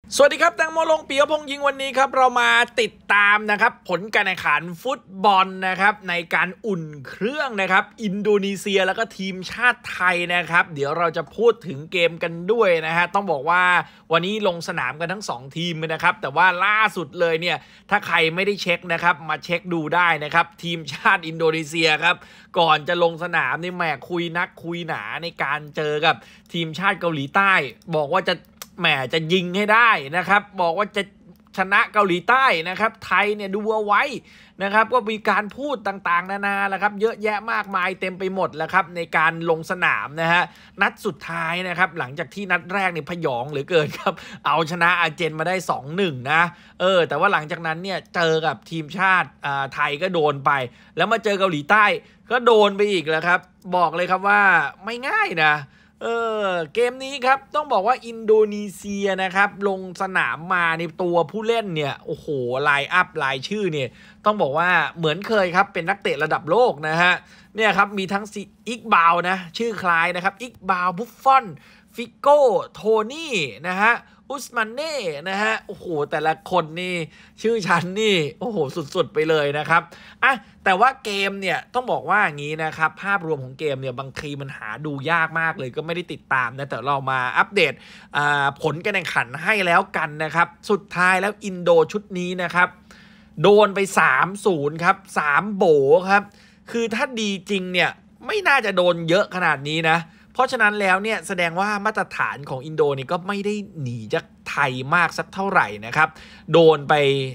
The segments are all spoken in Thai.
สวัสดีครับแตงโมลงปิยพงษ์ยิงวันนี้ครับเรามาติดตามนะครับผลการแข่งขันฟุตบอลนะครับในการอุ่นเครื่องนะครับอินโดนีเซียแล้วก็ทีมชาติไทยนะครับเดี๋ยวเราจะพูดถึงเกมกันด้วยนะฮะต้องบอกว่าวันนี้ลงสนามกันทั้ง2ทีมนะครับแต่ว่าล่าสุดเลยเนี่ยถ้าใครไม่ได้เช็คนะครับมาเช็คดูได้นะครับทีมชาติอินโดนีเซียครับก่อนจะลงสนามนี่แหมคุยนักคุยหนาในการเจอกับทีมชาติเกาหลีใต้บอกว่าจะยิงให้ได้นะครับบอกว่าจะชนะเกาหลีใต้นะครับไทยเนี่ยดูเอาไว้นะครับก็มีการพูดต่างๆนานาแล้วครับเยอะแยะมากมายเต็มไปหมดแล้วครับในการลงสนามนะฮะนัดสุดท้ายนะครับหลังจากที่นัดแรกเนี่ยพยองเหลือเกินครับเอาชนะอาร์เจนมาได้ 2-1 นะแต่ว่าหลังจากนั้นเนี่ยเจอกับทีมชาติไทยก็โดนไปแล้วมาเจอเกาหลีใต้ก็โดนไปอีกแล้วครับบอกเลยครับว่าไม่ง่ายนะเกมนี้ครับต้องบอกว่าอินโดนีเซียนะครับลงสนามมาในตัวผู้เล่นเนี่ยโอ้โหไลน์อัพรายชื่อเนี่ยต้องบอกว่าเหมือนเคยครับเป็นนักเตะระดับโลกนะฮะเนี่ยครับมีทั้งอิกบาวนะชื่อคล้ายนะครับอิกบาวบุฟฟอนฟิโก้โทนี่นะฮะอุสมันเน่นะฮะโอ้โหแต่ละคนนี่ชื่อฉันนี่โอ้โหสุดๆไปเลยนะครับแต่ว่าเกมเนี่ยต้องบอกว่าอย่างนี้นะครับภาพรวมของเกมเนี่ยบางทีมันหาดูยากมากเลยก็ไม่ได้ติดตามนะแต่เรามาอัปเดตผลการแข่งขันให้แล้วกันนะครับสุดท้ายแล้วอินโดชุดนี้นะครับโดนไป 3-0 ครับ3โบครับคือถ้าดีจริงเนี่ยไม่น่าจะโดนเยอะขนาดนี้นะเพราะฉะนั้นแล้วเนี่ยแสดงว่ามาตรฐานของอินโดนี่ก็ไม่ได้หนีจากไทยมากสักเท่าไหร่นะครับโดนไป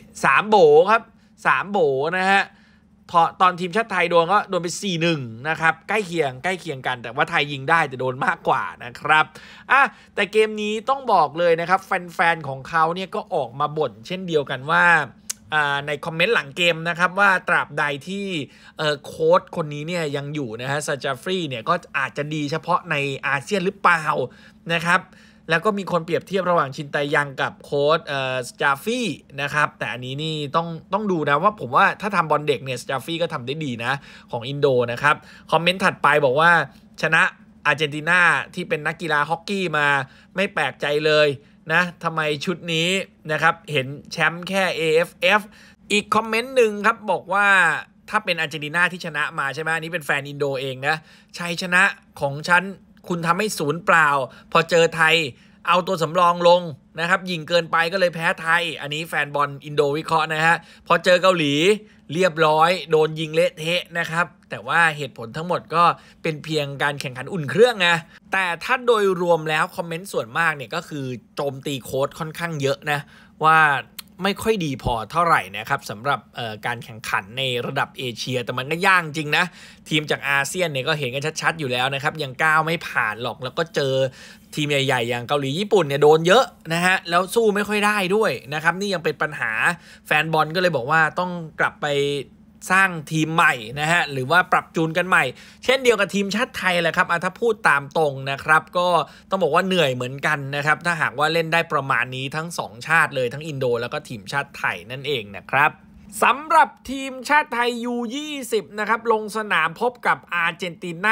3โบครับ3โบนะฮะตอนทีมชาติไทยโดนไป 4-1 นะครับใกล้เคียงกันแต่ว่าไทยยิงได้แต่โดนมากกว่านะครับแต่เกมนี้ต้องบอกเลยนะครับแฟนๆของเขาเนี่ยก็ออกมาบ่นเช่นเดียวกันว่าในคอมเมนต์หลังเกมนะครับว่าตราบใดที่โค้ชคนนี้เนี่ยยังอยู่นะฮะซาจาฟรีเนี่ยก็อาจจะดีเฉพาะในอาเซียนหรือเปล่านะครับแล้วก็มีคนเปรียบเทียบระหว่างชินไตยังกับโค้ชสจาฟี่นะครับแต่อันนี้นี่ต้องดูนะว่าผมว่าถ้าทำบอลเด็กเนี่ยสจาฟี่ก็ทำได้ดีนะของอินโดนะครับคอมเมนต์ถัดไปบอกว่าชนะอาร์เจนตินาที่เป็นนักกีฬาฮอกกี้มาไม่แปลกใจเลยนะทำไมชุดนี้นะครับเห็นแชมป์แค่ AFF อีกคอมเมนต์หนึ่งครับบอกว่าถ้าเป็นอาร์เจนตินาที่ชนะมาใช่ไหมอันนี้เป็นแฟนอินโดเองนะชัยชนะของฉันคุณทำให้ศูนย์เปล่าพอเจอไทยเอาตัวสำรองลงนะครับยิงเกินไปก็เลยแพ้ไทยอันนี้แฟนบอลอินโดวิเคราะห์นะฮะพอเจอเกาหลีเรียบร้อยโดนยิงเละเทะนะครับแต่ว่าเหตุผลทั้งหมดก็เป็นเพียงการแข่งขันอุ่นเครื่องไงแต่ถ้าโดยรวมแล้วคอมเมนต์ส่วนมากเนี่ยก็คือโจมตีโค้ชค่อนข้างเยอะนะว่าไม่ค่อยดีพอเท่าไหร่นะครับสำหรับการแข่งขันในระดับเอเชียแต่มันก็ยากจริงนะทีมจากอาเซียนเนี่ยก็เห็นกันชัดๆอยู่แล้วนะครับยังก้าวไม่ผ่านหรอกแล้วก็เจอทีมใหญ่ๆอย่างเกาหลีญี่ปุ่นเนี่ยโดนเยอะนะฮะแล้วสู้ไม่ค่อยได้ด้วยนะครับนี่ยังเป็นปัญหาแฟนบอลก็เลยบอกว่าต้องกลับไปสร้างทีมใหม่นะฮะหรือว่าปรับจูนกันใหม่เช่นเดียวกับทีมชาติไทยแหละครับถ้าพูดตามตรงนะครับก็ต้องบอกว่าเหนื่อยเหมือนกันนะครับถ้าหากว่าเล่นได้ประมาณนี้ทั้ง2ชาติเลยทั้งอินโดแล้วก็ทีมชาติไทยนั่นเองนะครับสำหรับทีมชาติไทย U20 นะครับลงสนามพบกับอาร์เจนตินา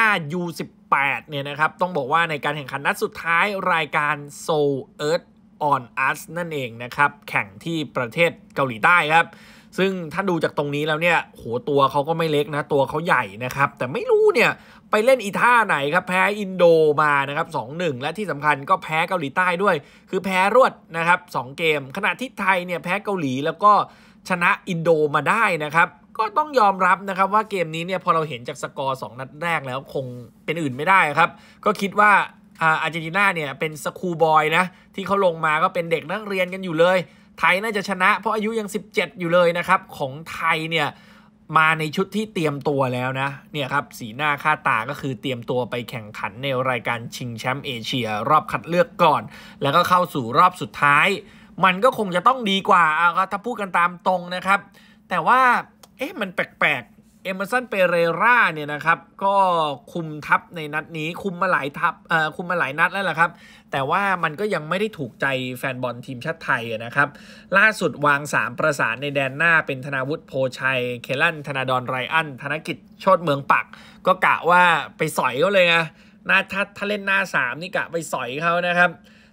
U18 เนี่ยนะครับต้องบอกว่าในการแข่งขันนัดสุดท้ายรายการ Seoul Earth on Us นั่นเองนะครับแข่งที่ประเทศเกาหลีใต้ครับซึ่งถ้าดูจากตรงนี้แล้วเนี่ยโหตัวเขาก็ไม่เล็กนะตัวเขาใหญ่นะครับแต่ไม่รู้เนี่ยไปเล่นอีท่าไหนครับแพ้อินโดมานะครับ 2-1 และที่สำคัญก็แพ้เกาหลีใต้ด้วยคือแพ้รวดนะครับ2เกมขณะที่ไทยเนี่ยแพ้เกาหลีแล้วก็ชนะอินโดมาได้นะครับก็ต้องยอมรับนะครับว่าเกมนี้เนี่ยพอเราเห็นจากสกอร์2นัดแรกแล้วคงเป็นอื่นไม่ได้ครับก็คิดว่าอาร์เจนตินาเนี่ยเป็นสคูลบอยนะที่เขาลงมาก็เป็นเด็กนักเรียนกันอยู่เลยไทยน่าจะชนะเพราะอายุยัง17อยู่เลยนะครับของไทยเนี่ยมาในชุดที่เตรียมตัวแล้วนะเนี่ยครับสีหน้าค่าตาก็คือเตรียมตัวไปแข่งขันในรายการชิงแชมป์เอเชียรอบคัดเลือกก่อนแล้วก็เข้าสู่รอบสุดท้ายมันก็คงจะต้องดีกว่าถ้าพูดกันตามตรงนะครับแต่ว่ามันแปลกเอเมอร์สันเปเรราเนี่ยนะครับก็คุมทัพในนัดนี้คุมมาหลายนัดแล้วแหละครับแต่ว่ามันก็ยังไม่ได้ถูกใจแฟนบอลทีมชาติไทยนะครับล่าสุดวาง3ประสานในแดนหน้าเป็นธนาวุฒิโพชัยเคลันธนาดลไรอันธนกิจโชติเมืองปักก็กะว่าไปสอยเขาเลยไงถ้าเล่นหน้า3นี่กะไปสอยเขานะครับแ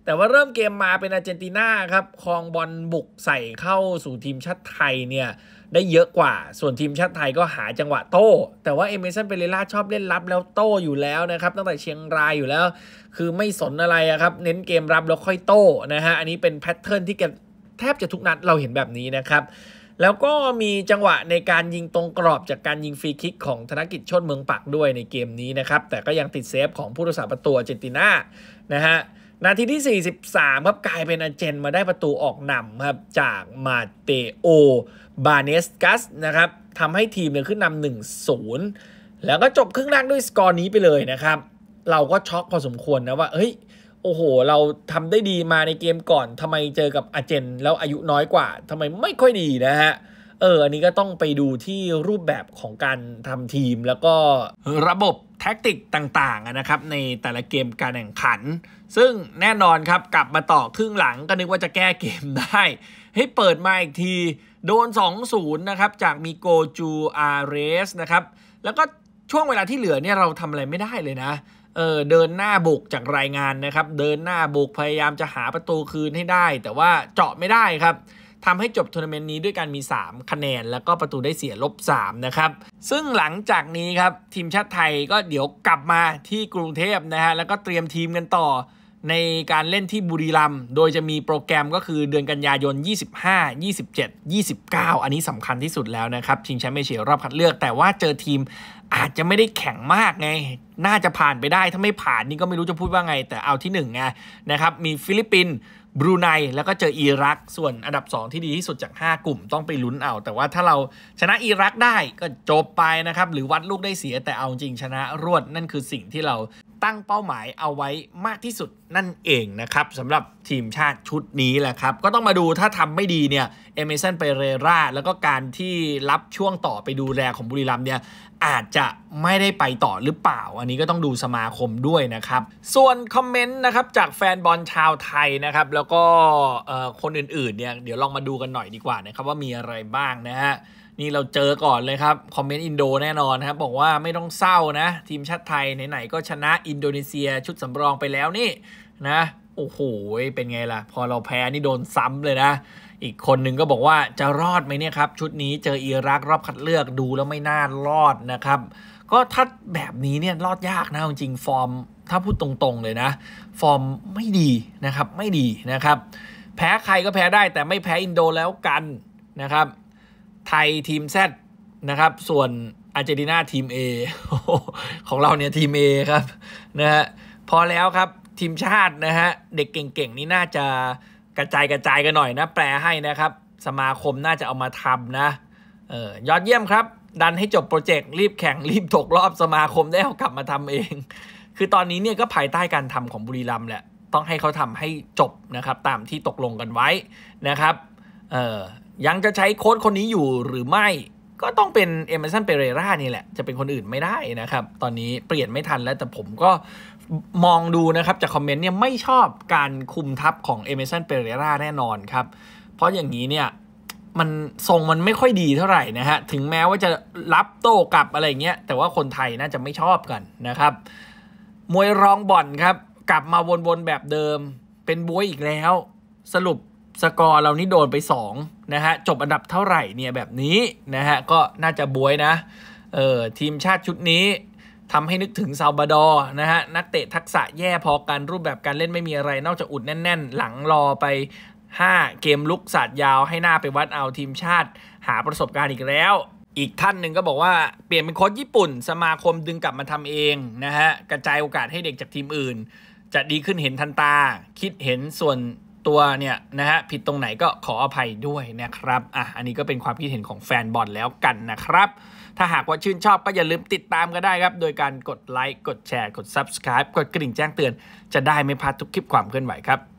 แต่ว่าเริ่มเกมมาเป็นอาร์เจนตินาครับครองบอลบุกใส่เข้าสู่ทีมชาติไทยเนี่ยได้เยอะกว่าส่วนทีมชาติไทยก็หาจังหวะโต้แต่ว่าเอเมสัน เปเรล่าชอบเล่นรับแล้วโต้อยู่แล้วนะครับตั้งแต่เชียงรายอยู่แล้วคือไม่สนอะไรครับเน้นเกมรับแล้วค่อยโต้นะฮะอันนี้เป็นแพทเทิร์นที่แทบจะทุกนัดเราเห็นแบบนี้นะครับแล้วก็มีจังหวะในการยิงตรงกรอบจากการยิงฟรีคิกของธนกิจโชติเมืองปักด้วยในเกมนี้นะครับแต่ก็ยังติดเซฟของผู้รักษาประตูอาร์เจนตินานะฮะนาทีที่43ครับกลายเป็นอาร์เจนมาได้ประตูออกนำครับจากมาเตโอบาเนสกัสนะครับทำให้ทีมเนี่ยขึ้นนำ 1-0 แล้วก็จบครึ่งแรกด้วยสกอร์นี้ไปเลยนะครับเราก็ช็อกพอสมควรนะว่าเฮ้ยโอ้โหเราทำได้ดีมาในเกมก่อนทำไมเจอกับอาร์เจนแล้วอายุน้อยกว่าทำไมไม่ค่อยดีนะฮะอันนี้ก็ต้องไปดูที่รูปแบบของการทำทีมแล้วก็ระบบแท็กติกต่างๆนะครับในแต่ละเกมการแข่งขันซึ่งแน่นอนครับกลับมาต่อครึ่งหลังก็นึกว่าจะแก้เกมได้ให้เปิดมาอีกทีโดน 2-0 นะครับจากมิโกจูอาเรสนะครับแล้วก็ช่วงเวลาที่เหลือเนี่ยเราทำอะไรไม่ได้เลยนะเดินหน้าบุกจากรายงานนะครับเดินหน้าบุกพยายามจะหาประตูคืนให้ได้แต่ว่าเจาะไม่ได้ครับทำให้จบทัวร์นาเมนต์นี้ด้วยการมี3คะแนนแล้วก็ประตูได้เสีย-3นะครับซึ่งหลังจากนี้ครับทีมชาติไทยก็เดี๋ยวกลับมาที่กรุงเทพนะฮะแล้วก็เตรียมทีมกันต่อในการเล่นที่บุรีรัมย์โดยจะมีโปรแกรมก็คือเดือนกันยายน25 27 29อันนี้สำคัญที่สุดแล้วนะครับชิงแชมป์เอเชียรอบคัดเลือกแต่ว่าเจอทีมอาจจะไม่ได้แข็งมากไงน่าจะผ่านไปได้ถ้าไม่ผ่านนี่ก็ไม่รู้จะพูดว่าไงแต่เอาที่1ไงนะครับมีฟิลิปปินส์บรูไนแล้วก็เจออิรักส่วนอันดับ2ที่ดีที่สุดจาก5กลุ่มต้องไปลุ้นเอาแต่ว่าถ้าเราชนะอิรักได้ก็จบไปนะครับหรือวัดลูกได้เสียแต่เอาจริงชนะรวดนั่นคือสิ่งที่เราตั้งเป้าหมายเอาไว้มากที่สุดนั่นเองนะครับสำหรับทีมชาติชุดนี้แหละครับก็ต้องมาดูถ้าทำไม่ดีเนี่ยเอเมสัน เปเรล่าแล้วก็การที่รับช่วงต่อไปดูแลของบุรีรัมย์เนี่ยอาจจะไม่ได้ไปต่อหรือเปล่าอันนี้ก็ต้องดูสมาคมด้วยนะครับส่วนคอมเมนต์นะครับจากแฟนบอลชาวไทยนะครับแล้วก็คนอื่นๆเนี่ยเดี๋ยวลองมาดูกันหน่อยดีกว่านะครับว่ามีอะไรบ้างนะฮะนี่เราเจอก่อนเลยครับคอมเมนต์อินโดแน่นอนครับบอกว่าไม่ต้องเศร้านะทีมชาติไทยไหนๆก็ชนะอินโดนีเซียชุดสำรองไปแล้วนี่นะโอ้โหเป็นไงล่ะพอเราแพ้นี่โดนซ้ำเลยนะอีกคนหนึ่งก็บอกว่าจะรอดไหมเนี่ยครับชุดนี้เจออิรักรอบคัดเลือกดูแล้วไม่น่ารอดนะครับก็ถ้าแบบนี้เนี่ยรอดยากนะจริงฟอร์มถ้าพูดตรงๆเลยนะฟอร์มไม่ดีนะครับไม่ดีนะครับแพ้ใครก็แพ้ได้แต่ไม่แพ้อินโดแล้วกันนะครับไทยทีม Z นะครับส่วนอาร์เจนตินาทีม A ของเราเนี่ยทีม A ครับนะฮะพอแล้วครับทีมชาตินะฮะเด็กเก่งๆนี่น่าจะกระจายกันหน่อยนะแปลให้นะครับสมาคมน่าจะเอามาทำนะยอดเยี่ยมครับดันให้จบโปรเจกต์รีบแข่งรีบตกรอบสมาคมได้เอากลับมาทำเองคือตอนนี้เนี่ยก็ภายใต้การทำของบุรีรัมย์แหละต้องให้เขาทำให้จบนะครับตามที่ตกลงกันไว้นะครับยังจะใช้โค้ชคนนี้อยู่หรือไม่ก็ต้องเป็นเอเมสัน เปเรล่านี่แหละจะเป็นคนอื่นไม่ได้นะครับตอนนี้เปลี่ยนไม่ทันแล้วแต่ผมก็มองดูนะครับจากคอมเมนต์เนี่ยไม่ชอบการคุมทัพของเอเมสัน เปเรล่าแน่นอนครับเพราะอย่างนี้เนี่ยมันทรงมันไม่ค่อยดีเท่าไหร่นะฮะถึงแม้ว่าจะรับโต้กลับอะไรเงี้ยแต่ว่าคนไทยน่าจะไม่ชอบกันนะครับมวยรองบ่อนครับกลับมาวนๆแบบเดิมเป็นบ๊วยอีกแล้วสรุปสกอร์เรานี่โดนไป2นะฮะจบอันดับเท่าไหร่เนี่ยแบบนี้นะฮะก็น่าจะบ๊วยนะทีมชาติชุดนี้ทำให้นึกถึงซาลบาดอร์นะฮะนักเตะทักษะแย่พอกันรูปแบบการเล่นไม่มีอะไรนอกจากอุดแน่นๆหลังรอไป5เกมลุกศาสตร์ยาวให้หน้าไปวัดเอาทีมชาติหาประสบการณ์อีกแล้วอีกท่านหนึ่งก็บอกว่าเปลี่ยนเป็นโค้ชญี่ปุ่นสมาคมดึงกลับมาทำเองนะฮะกระจายโอกาสให้เด็กจากทีมอื่นจะดีขึ้นเห็นทันตาคิดเห็นส่วนตัวเนี่ยนะฮะผิดตรงไหนก็ขออภัยด้วยนะครับอันนี้ก็เป็นความคิดเห็นของแฟนบอลแล้วกันนะครับถ้าหากว่าชื่นชอบก็อย่าลืมติดตามก็ได้ครับโดยการกดไลค์กดแชร์กด Subscribe กดกระดิ่งแจ้งเตือนจะได้ไม่พลาดทุกคลิปความเคลื่อนไหวครับ